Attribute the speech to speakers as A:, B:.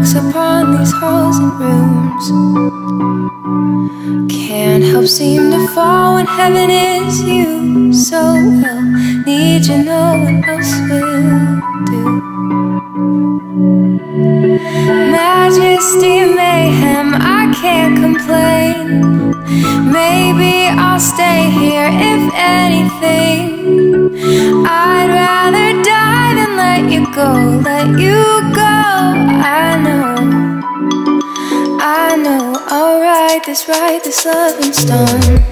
A: marks upon these halls and rooms. Can't help seem to fall when heaven is you. So well, need you, no one else will do. Majesty, mayhem, I can't complain. Maybe I'll stay here if anything. I'd rather die than let you go, let you go. I know, I'll write this loving stone.